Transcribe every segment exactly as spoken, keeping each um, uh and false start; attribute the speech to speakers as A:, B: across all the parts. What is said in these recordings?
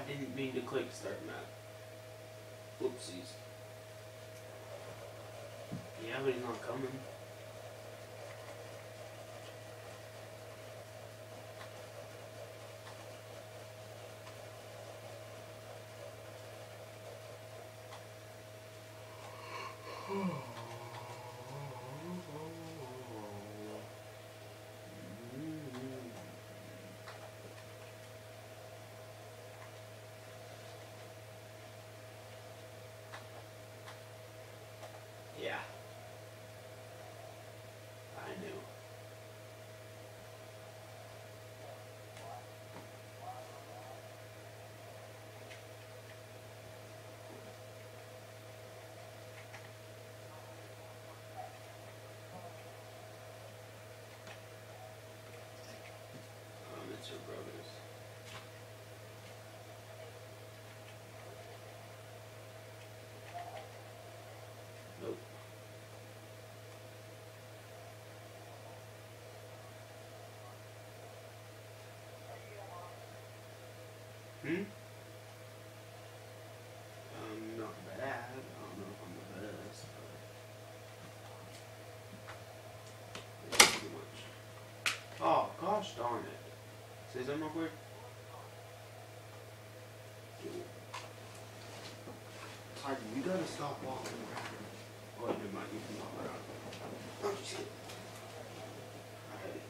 A: didn't mean to click start map. Whoopsies. Yeah, but he's not coming. Yeah. I knew. Um, it's your brothers. Nope. Hmm? Um, not bad. I don't know if I'm the best, but yeah, pretty much. Oh, gosh darn it. Say something real quick.
B: Hardy, you gotta stop walking around.
A: Oh, never mind. You can walk around.
B: Oh, shit.
A: Alright.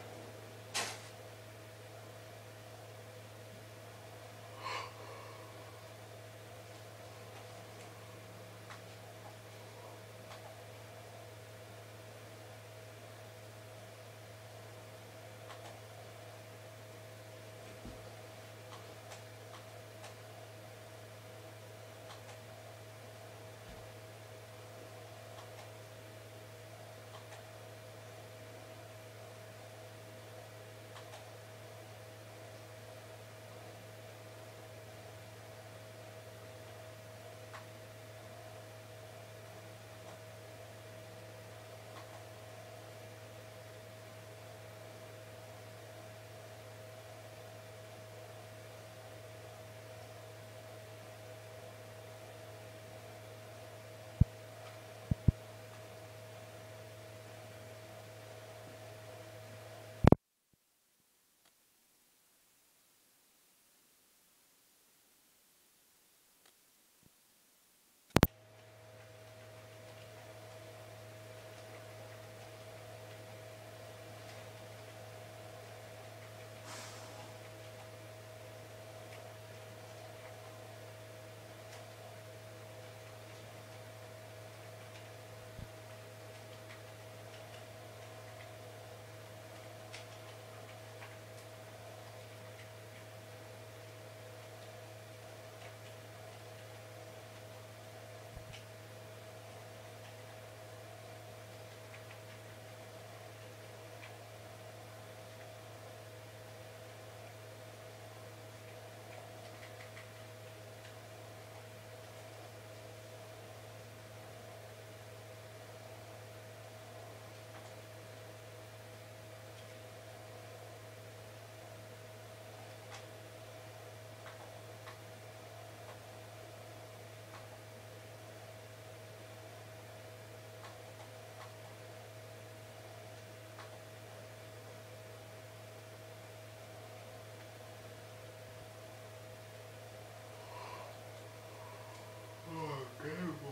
B: Oh, good boy.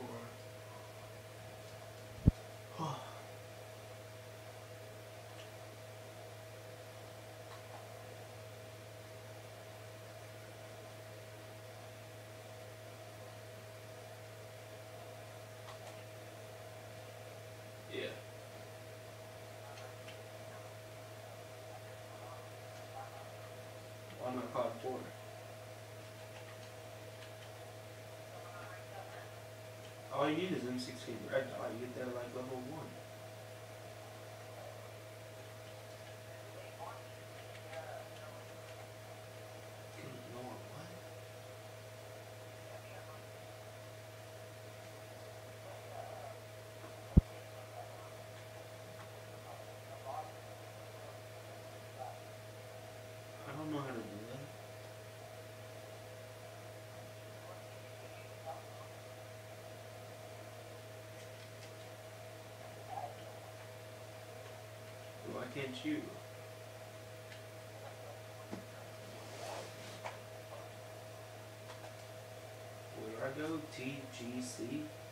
A: Yeah. Why not cloud four? All you need is M sixteen red dot. You get there like level one. Good lord, what? I don't know how to do that. can't you? Where do I go? T G C?